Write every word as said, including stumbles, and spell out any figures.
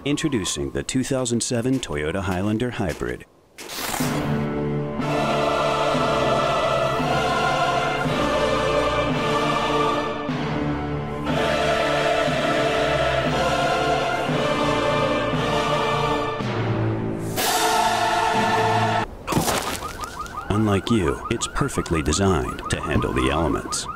Introducing the two thousand seven Toyota Highlander Hybrid. Unlike you, it's perfectly designed to handle the elements.